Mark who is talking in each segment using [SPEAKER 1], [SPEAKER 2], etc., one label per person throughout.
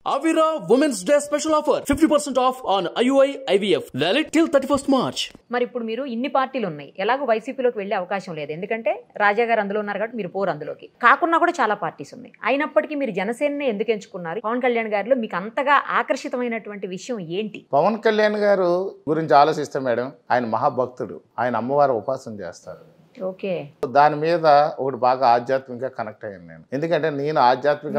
[SPEAKER 1] Avira Women's Day special offer 50% off on IUI IVF valid till 31st March.
[SPEAKER 2] మరి ఇప్పుడు మీరు ఇన్ని పార్టీలు ఉన్నాయి, ఎలాగో వైసీపీలోకి వెళ్ళే అవకాశం లేదు, ఎందుకంటే రాజా గారు అందులో ఉన్నారు కాబట్టి మీరు పోరు అందులోకి. కాకుండా కూడా చాలా పార్టీస్ ఉన్నాయి, అయినప్పటికీ మీరు జనసేననే ఎందుకు ఎంచుకున్నారు? పవన్ కళ్యాణ్ గారిలో మీకు అంతగా ఆకర్షితమైనటువంటి విషయం ఏంటి?
[SPEAKER 3] పవన్ కళ్యాణ్ గారు గురించి ఆలోచిస్తే మేడం, ఆయన మహాభక్తుడు, ఆయన అమ్మవారు ఉపాసన చేస్తారు.
[SPEAKER 2] ఓకే,
[SPEAKER 3] దాని మీద ఒకటి బాగా ఆధ్యాత్మికంగా కనెక్ట్ అయ్యాను నేను. ఎందుకంటే నేను ఆధ్యాత్మిక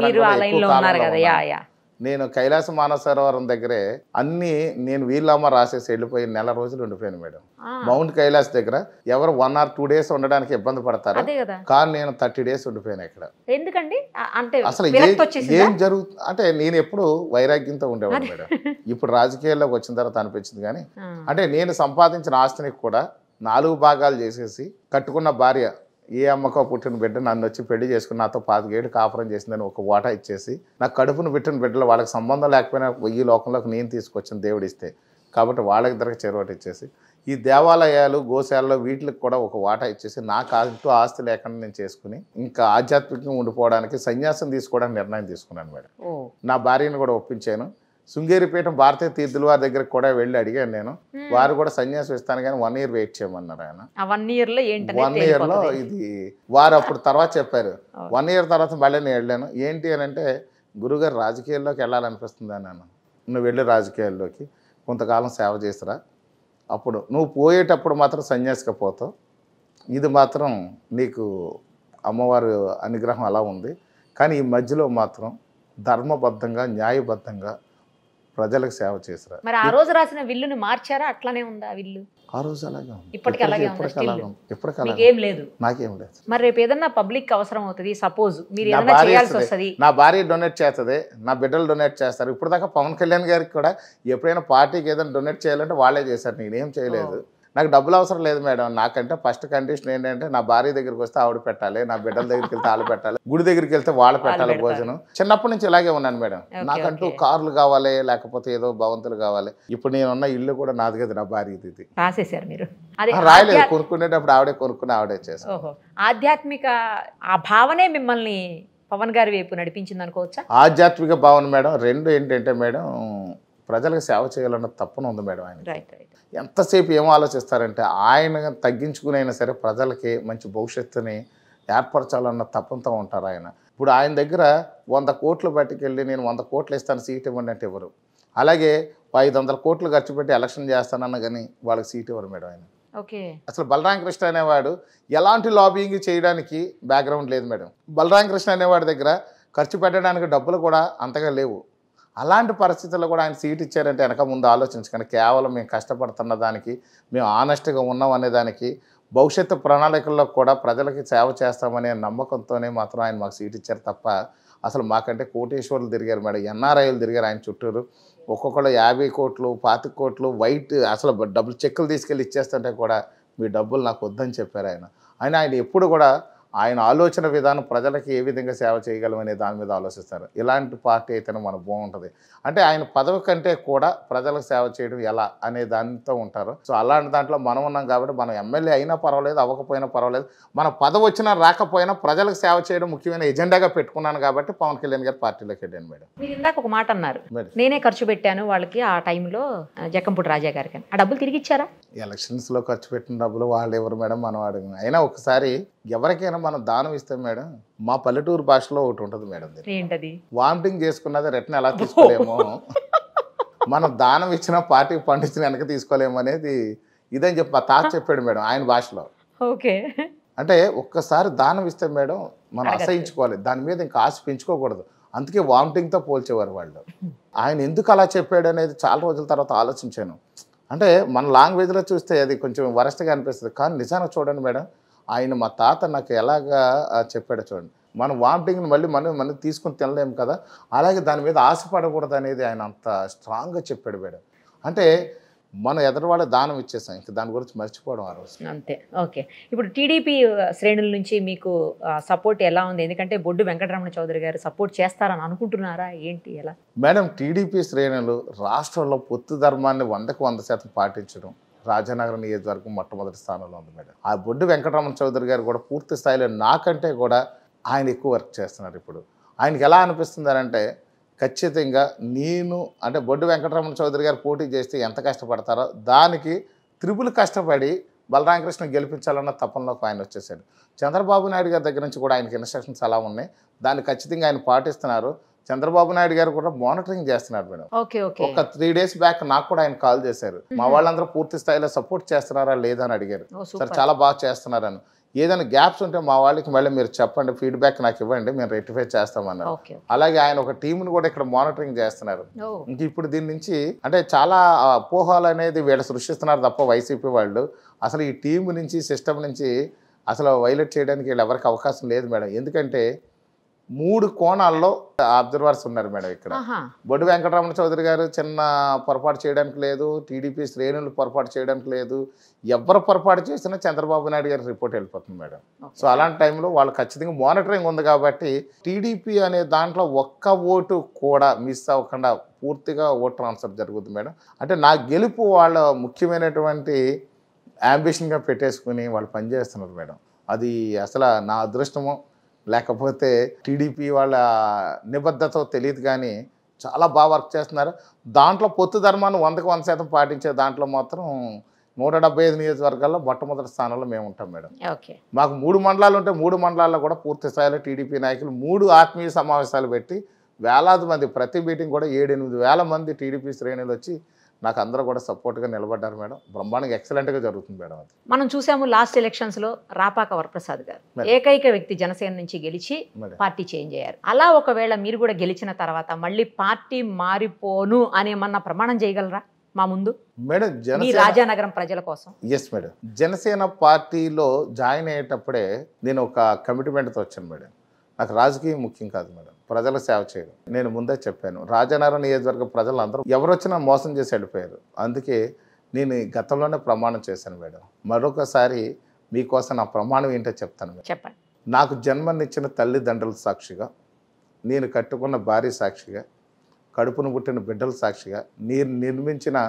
[SPEAKER 3] నేను కైలాస మానవ సరోవరం దగ్గరే అన్ని నేను వీళ్ళమ్మ రాసేసి వెళ్ళిపోయి నెల రోజులు ఉండిపోయాను మేడం. మౌంట్ కైలాస్ దగ్గర ఎవరు 1 or 2 days ఉండడానికి ఇబ్బంది పడతారు, కానీ నేను 30 days ఉండిపోయాను ఇక్కడ.
[SPEAKER 2] ఎందుకండి?
[SPEAKER 3] అసలు ఏం జరుగుతుంది అంటే నేను ఎప్పుడు వైరాగ్యంతో ఉండేవాడు మేడం. ఇప్పుడు రాజకీయాల్లోకి వచ్చిన తర్వాత అనిపించింది, కానీ అంటే నేను సంపాదించిన ఆస్తిని కూడా 4 భాగాలు చేసేసి కట్టుకున్న భార్య ఏ అమ్మకో పుట్టిన బిడ్డ నన్ను వచ్చి పెళ్లి చేసుకుని నాతో 5 ఏళ్ళు కాపురం చేసిందని ఒక వాటా ఇచ్చేసి, నాకు కడుపును పెట్టిన బిడ్డలు వాళ్ళకి సంబంధం లేకపోయినా ఈ లోకంలోకి నేను తీసుకొచ్చిన దేవుడు ఇస్తే కాబట్టి వాళ్ళకి ఇద్దరికి చెరువటి ఇచ్చేసి, ఈ దేవాలయాలు గోశాలలో వీటికి కూడా ఒక వాటా ఇచ్చేసి నాకు అంటూ ఆస్తి లేకుండా నేను చేసుకుని ఇంకా ఆధ్యాత్మికంగా ఉండిపోవడానికి సన్యాసం తీసుకోవడానికి నిర్ణయం తీసుకున్నాను మేడం. నా భార్యను కూడా ఒప్పించాను. శృంగేరిపీఠం భారతీయ తీర్థుల వారి దగ్గరికి కూడా వెళ్ళి అడిగాను నేను. వారు కూడా సన్యాసం ఇస్తాను కానీ 1 year వెయిట్ చేయమన్నారు ఆయన.
[SPEAKER 2] 1 yearలో
[SPEAKER 3] ఇది వారు అప్పుడు తర్వాత చెప్పారు. 1 year తర్వాత మళ్ళీ నేను వెళ్ళాను. ఏంటి అని అంటే, గురుగారు రాజకీయాల్లోకి వెళ్ళాలనిపిస్తుంది అన్నాను. నువ్వు వెళ్ళి రాజకీయాల్లోకి కొంతకాలం సేవ చేసిరా, అప్పుడు నువ్వు పోయేటప్పుడు మాత్రం సన్యాసిగా పోతావు, ఇది మాత్రం నీకు అమ్మవారి అనుగ్రహం అలా ఉంది, కానీ ఈ మధ్యలో మాత్రం ధర్మబద్ధంగా న్యాయబద్ధంగా ప్రజలకు సేవ చేసిరా.
[SPEAKER 2] మరి ఆ రోజు రాసిన విల్లుని మార్చారా? అట్లానే ఉందా విల్లు?
[SPEAKER 3] ఆ రోజు అలాగే ఉంది,
[SPEAKER 2] ఇప్పటికీ అలాగే లేదు.
[SPEAKER 3] నాకేం లేదు.
[SPEAKER 2] మరి రేపు ఏదన్నా పబ్లిక్ అవసరం అవుతుంది, సపోజ్ మీరు ఏదైనా చేయాల్సి వస్తుంది,
[SPEAKER 3] నా భార్య డొనేట్ చేస్తుంది, నా బిడ్డలు డొనేట్ చేస్తారు. ఇప్పుడు దాకా పవన్ కళ్యాణ్ గారికి కూడా ఎప్పుడైనా పార్టీకి ఏదైనా డొనేట్ చేయాలంటే వాళ్ళే చేశారు, నేనేం చేయలేదు. నాకు డబ్బులు అవసరం లేదు మేడం. నాకంటే ఫస్ట్ కండిషన్ ఏంటంటే, నా భార్య దగ్గరికి వస్తే ఆవిడ పెట్టాలి, నా బిడ్డల దగ్గరికి వెళ్తే వాళ్ళు పెట్టాలి, గుడి దగ్గరికి వెళ్తే వాళ్ళు పెట్టాలి భోజనం. చిన్నప్పటి నుంచి ఇలాగే ఉన్నాను మేడం. నాకంటూ కార్లు కావాలి, లేకపోతే ఏదో భవంతులు కావాలి. ఇప్పుడు నేనున్న ఇల్లు కూడా నాది కదా, నా భార్యది. ఇది
[SPEAKER 2] రాసేసారు మీరు?
[SPEAKER 3] రాయలేదు, కొనుక్కునేటప్పుడు ఆవిడే కొనుక్కుని ఆవిడే చేశారు.
[SPEAKER 2] ఆధ్యాత్మిక ఆ భావనే మిమ్మల్ని పవన్ గారి వైపు నడిపించింది అనుకోవచ్చా?
[SPEAKER 3] ఆధ్యాత్మిక భావన మేడం. రెండు ఏంటంటే మేడం, ప్రజలకు సేవ చేయాలన్న తప్పన ఉంది మేడం. ఆయన ఎంతసేపు ఏం ఆలోచిస్తారంటే, ఆయన తగ్గించుకునైనా సరే ప్రజలకి మంచి భవిష్యత్తుని ఏర్పరచాలన్న తప్పంతో ఉంటారు ఆయన. ఇప్పుడు ఆయన దగ్గర 100 కోట్లు పట్టుకెళ్ళి నేను 100 కోట్లు ఇస్తాను సీట్ ఇవ్వండి అంటే ఇవ్వరు. అలాగే 500 కోట్లు ఖర్చు పెట్టి ఎలక్షన్ చేస్తానన్న కానీ వాళ్ళకి సీట్ ఇవ్వరు మేడం ఆయన. అసలు బలరామ కృష్ణ అనేవాడు ఎలాంటి లాబింగ్ చేయడానికి బ్యాక్గ్రౌండ్ లేదు మేడం. బలరామ కృష్ణ అనేవాడి దగ్గర ఖర్చు పెట్టడానికి డబ్బులు కూడా అంతగా లేవు. అలాంటి పరిస్థితుల్లో కూడా ఆయన సీట్ ఇచ్చారంటే వెనక ముందు ఆలోచించకండి. కేవలం మేము కష్టపడుతున్న దానికి, మేము ఆనెస్ట్గా ఉన్నాం అనే దానికి, భవిష్యత్తు ప్రణాళికల్లో కూడా ప్రజలకి సేవ చేస్తామనే నమ్మకంతోనే మాత్రం ఆయన మాకు సీట్ ఇచ్చారు తప్ప, అసలు మాకంటే కోటేశ్వర్లు తిరిగారు మేడం, ఎన్ఆర్ఐలు తిరిగారు ఆయన చుట్టూరు. ఒక్కొక్కళ్ళు 50 కోట్లు 25 కోట్లు వైట్ అసలు డబ్బులు చెక్కులు తీసుకెళ్ళి ఇచ్చేస్తుంటే కూడా మీ డబ్బులు నాకు వద్దని చెప్పారు ఆయన. ఆయన ఎప్పుడు కూడా ఆయన ఆలోచన విధానం ప్రజలకి ఏ విధంగా సేవ చేయగలమనే దాని మీద ఆలోచిస్తారు. ఇలాంటి పార్టీ అయితేనే మనకు బాగుంటుంది. అంటే ఆయన పదవి కంటే కూడా ప్రజలకు సేవ చేయడం ఎలా అనే దానితో ఉంటారు. సో అలాంటి దాంట్లో మనం ఉన్నాం కాబట్టి, మనం ఎమ్మెల్యే అయినా పర్వాలేదు, అవ్వకపోయినా పర్వాలేదు, మన పదవి వచ్చినా రాకపోయినా ప్రజలకు సేవ చేయడం ముఖ్యమైన ఎజెండాగా పెట్టుకున్నాను కాబట్టి పవన్ కళ్యాణ్ గారు పార్టీలోకి వెళ్ళాను మేడం.
[SPEAKER 2] మీరు ఇందాక ఒక మాట అన్నారు, నేనే ఖర్చు పెట్టాను వాళ్ళకి ఆ టైంలో జక్కంపూడి రాజా గారికి. ఆ డబ్బులు తిరిగి ఇచ్చారా?
[SPEAKER 3] ఎలక్షన్స్లో ఖర్చు పెట్టిన డబ్బులు వాళ్ళు ఎవరు మేడం, మనం అడిగిన. అయినా ఒకసారి ఎవరికైనా మనం దానం ఇస్తాం మేడం. మా పల్లెటూరు భాషలో ఒకటి ఉంటుంది మేడం,
[SPEAKER 2] ఏంటది?
[SPEAKER 3] వామిటింగ్ చేసుకున్నది రిటర్న్ ఎలా తీసుకోలేమో, మనం దానం ఇచ్చిన పార్టీకి పండించిన వెనక తీసుకోలేము అనేది ఇదని చెప్పి మా తాత చెప్పాడు మేడం ఆయన భాషలో.
[SPEAKER 2] ఓకే,
[SPEAKER 3] అంటే ఒక్కసారి దానం ఇస్తే మేడం మనం అసహించుకోవాలి, దాని మీద ఇంకా ఆశ పెంచుకోకూడదు. అందుకే వామిటింగ్తో పోల్చేవారు వాళ్ళు. ఆయన ఎందుకు అలా చెప్పాడు అనేది చాలా రోజుల తర్వాత ఆలోచించాను. అంటే మన లాంగ్వేజ్లో చూస్తే అది కొంచెం వరస్ట్గా అనిపిస్తుంది, కానీ నిజానికి చూడండి మేడం, ఆయన మా తాత నాకు ఎలాగా చెప్పాడో చూడండి. మనం వామిటింగ్ని మళ్ళీ తీసుకుని తినలేము కదా, అలాగే దాని మీద ఆశపడకూడదు అనేది ఆయన అంత స్ట్రాంగ్గా చెప్పాడు మేడం. అంటే మనం ఎదురువాళ్ళ దానం ఇచ్చేసాం, ఇంకా దాని గురించి మర్చిపోవడం ఆ రోజు
[SPEAKER 2] అంతే. ఓకే, ఇప్పుడు టీడీపీ శ్రేణుల నుంచి మీకు సపోర్ట్ ఎలా ఉంది? ఎందుకంటే బొడ్డు వెంకటరమణ చౌదరి గారు సపోర్ట్ చేస్తారని అనుకుంటున్నారా ఏంటి, ఎలా?
[SPEAKER 3] మేడం, టీడీపీ శ్రేణులు రాష్ట్రంలో పొత్తు ధర్మాన్ని 100కు 100% పాటించడం రాజానగరం నియోజకవర్గం మొట్టమొదటి స్థానంలో ఉంది మేడం. ఆ బొడ్డు వెంకటరమణ చౌదరి గారు కూడా పూర్తి స్థాయిలో నాకంటే కూడా ఆయన ఎక్కువ వర్క్ చేస్తున్నారు. ఇప్పుడు ఆయనకి ఎలా అనిపిస్తుంది అంటే, ఖచ్చితంగా నేను అంటే బొడ్డు వెంకటరమణ చౌదరి గారు పోటీ చేస్తే ఎంత కష్టపడతారో దానికి త్రిపుల్ కష్టపడి బలరామకృష్ణ గెలిపించాలన్న తపనలోకి ఆయన వచ్చేసాడు. చంద్రబాబు నాయుడు గారి దగ్గర నుంచి కూడా ఆయనకి ఇన్స్ట్రక్షన్స్ అలా ఉన్నాయి, దాన్ని ఖచ్చితంగా ఆయన పాటిస్తున్నారు. చంద్రబాబు నాయుడు గారు కూడా మానిటరింగ్ చేస్తున్నారు మేడం. ఒక 3 days బ్యాక్ నాకు కూడా ఆయన కాల్ చేశారు, మా వాళ్ళందరూ పూర్తి స్థాయిలో సపోర్ట్ చేస్తున్నారా లేదా అని అడిగారు. సరే చాలా బాగా చేస్తున్నారని, ఏదైనా గ్యాప్స్ ఉంటే మా వాళ్ళకి మళ్ళీ మీరు చెప్పండి, ఫీడ్బ్యాక్ నాకు ఇవ్వండి, మేము రెక్టిఫై చేస్తామన్నారు. అలాగే ఆయన ఒక టీంను కూడా ఇక్కడ మానిటరింగ్ చేస్తున్నారు. ఇంక ఇప్పుడు దీని నుంచి అంటే చాలా అపోహలు అనేది వీళ్ళు సృష్టిస్తున్నారు తప్ప వైసీపీ వాళ్ళు అసలు ఈ టీం నుంచి సిస్టమ్ నుంచి అసలు వైలేట్ చేయడానికి వీళ్ళు ఎవరికి అవకాశం లేదు మేడం. ఎందుకంటే 3 కోణాల్లో అబ్జర్వర్స్ ఉన్నారు మేడం. ఇక్కడ బొడ్డు వెంకటరమణ చౌదరి గారు చిన్న పొరపాటు చేయడానికి లేదు, టీడీపీ శ్రేణులు పొరపాటు చేయడానికి లేదు, ఎవరు పొరపాటు చేసినా చంద్రబాబు నాయుడు గారి రిపోర్ట్ వెళ్ళిపోతుంది మేడం. సో అలాంటి టైంలో వాళ్ళు ఖచ్చితంగా మానిటరింగ్ ఉంది కాబట్టి టీడీపీ అనే దాంట్లో ఒక్క ఓటు కూడా మిస్ అవ్వకుండా పూర్తిగా ఓట్ ట్రాన్స్ఫర్ జరుగుతుంది మేడం. అంటే నా గెలుపు వాళ్ళ ముఖ్యమైనటువంటి అంబిషన్గా పెట్టేసుకుని వాళ్ళు పనిచేస్తున్నారు మేడం. అది అసలు నా అదృష్టమో లేకపోతే టీడీపీ వాళ్ళ నిబద్ధతో తెలియదు కానీ చాలా బాగా వర్క్ చేస్తున్నారు. దాంట్లో పొత్తు ధర్మాన్ని 100% పాటించే దాంట్లో మాత్రం 175 నియోజకవర్గాల్లో మొట్టమొదటి స్థానంలో మేము ఉంటాం మేడం. మాకు 3 మండలాలు ఉంటే 3 మండలాల్లో కూడా పూర్తి స్థాయిలో టీడీపీ నాయకులు 3 ఆత్మీయ సమావేశాలు పెట్టి వేలాది మంది, ప్రతి మీటింగ్ కూడా 7-8 వేల మంది టీడీపీ శ్రేణులు వచ్చి నాకు అందరూ కూడా సపోర్ట్గా నిలబడ్డారు మేడం. బ్రహ్మాండంగా ఎక్సలెంట్గా జరుగుతుంది మేడం. అది
[SPEAKER 2] మనం చూసాము లాస్ట్ ఎలక్షన్స్లో రాపాక వరప్రసాద్ గారు ఏకైక వ్యక్తి జనసేన నుంచి గెలిచి పార్టీ చేంజ్ అయ్యారు. అలా ఒకవేళ మీరు కూడా గెలిచిన తర్వాత మళ్ళీ పార్టీ మారిపోను అనేమన్నా ప్రమాణం చేయగలరా మా ముందు
[SPEAKER 3] మేడం?
[SPEAKER 2] రాజానగరం ప్రజల కోసం.
[SPEAKER 3] ఎస్ మేడం, జనసేన పార్టీలో జాయిన్ అయ్యేటప్పుడే నేను ఒక కమిట్మెంట్తో వచ్చాను మేడం. నాకు రాజకీయం ముఖ్యం కాదు మేడం, ప్రజలకు సేవ చేయడం. నేను ముందే చెప్పాను, రాజానగరం నియోజకవర్గ ప్రజలు అందరూ ఎవరు వచ్చినా మోసం చేసి వెళ్ళిపోయారు. అందుకే నేను గతంలోనే ప్రమాణం చేశాను మేడం. మరొకసారి మీకోసం నా ప్రమాణం ఏంటో చెప్తాను మేడం.
[SPEAKER 2] చెప్పండి.
[SPEAKER 3] నాకు జన్మనిచ్చిన తల్లిదండ్రుల సాక్షిగా, నేను కట్టుకున్న భార్య సాక్షిగా, కడుపును పుట్టిన బిడ్డల సాక్షిగా, నేను నిర్మించిన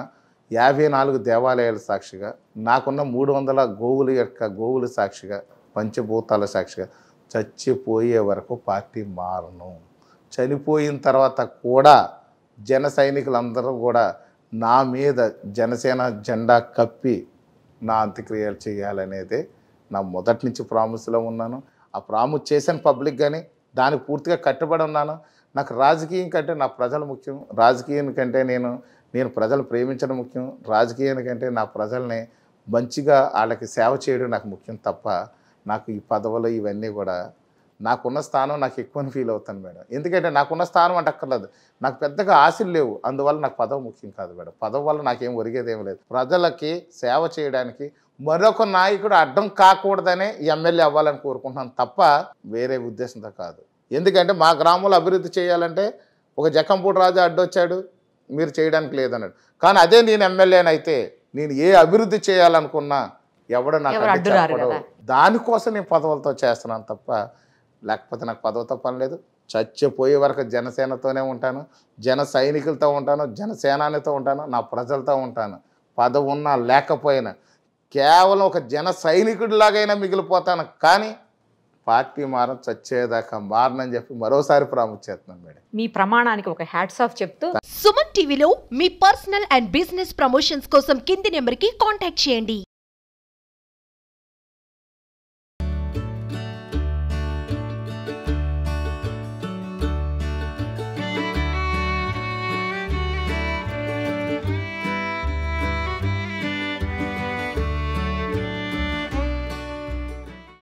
[SPEAKER 3] 54 దేవాలయాల సాక్షిగా, నాకున్న 300 గోవుల యొక్క గోవుల సాక్షిగా, పంచభూతాల సాక్షిగా చచ్చిపోయే వరకు పార్టీ మారను. చనిపోయిన తర్వాత కూడా జన సైనికులందరూ కూడా నా మీద జనసేన జెండా కప్పి నా అంత్యక్రియలు చేయాలనేదే నా మొదటి నుంచి ప్రామిస్లో ఉన్నాను. ఆ ప్రామిస్ చేశాను పబ్లిక్ కానీ దానికి పూర్తిగా కట్టుబడి ఉన్నాను. నాకు రాజకీయం కంటే నా ప్రజలు ముఖ్యం, రాజకీయం కంటే నేను ప్రజలు ప్రేమించడం ముఖ్యం, రాజకీయం కంటే నా ప్రజల్ని మంచిగా వాళ్ళకి సేవ చేయడం నాకు ముఖ్యం తప్ప నాకు ఈ పదవులు ఇవన్నీ కూడా నాకున్న స్థానం నాకు ఎక్కువని ఫీల్ అవుతాను మేడం. ఎందుకంటే నాకున్న స్థానం అంటే అక్కర్లేదు, నాకు పెద్దగా ఆశలు లేవు, అందువల్ల నాకు పదవి ముఖ్యం కాదు మేడం. పదవి వల్ల నాకేం ఒరిగేదేం లేదు. ప్రజలకి సేవ చేయడానికి మరొక నాయకుడు అడ్డం కాకూడదనే ఎమ్మెల్యే అవ్వాలని కోరుకుంటున్నాను తప్ప వేరే ఉద్దేశంతో కాదు. ఎందుకంటే మా గ్రామంలో అభివృద్ధి చేయాలంటే ఒక జక్కంపూడి రాజు అడ్డొచ్చాడు, మీరు చేయడానికి లేదన్నాడు. కానీ అదే నేను ఎమ్మెల్యేనైతే నేను ఏ అభివృద్ధి చేయాలనుకున్నా ఎవడో నాకు చెప్పడు. దానికోసం నేను పదవులతో చేస్తున్నాను తప్ప లేకపోతే నాకు పదవితో పని లేదు. చచ్చిపోయే వరకు జనసేనతోనే ఉంటాను, జన సైనికులతో ఉంటాను, జనసేనానితో ఉంటాను, నా ప్రజలతో ఉంటాను. పదవి ఉన్నా లేకపోయినా కేవలం ఒక జన సైనికుడిలాగైనా మిగిలిపోతాను, కానీ పార్టీ మారం చచ్చేదాకా మారనని చెప్పి మరోసారి ప్రాముఖ్యతను మేడం.
[SPEAKER 2] మీ ప్రమాణానికి ఒక హ్యాట్స్ ఆఫ్ చెప్తూ
[SPEAKER 4] సుమన్ టీవీలో మీ పర్సనల్ అండ్ బిజినెస్ ప్రమోషన్స్ కోసం కింది నెంబర్కి కాంటాక్ట్ చేయండి.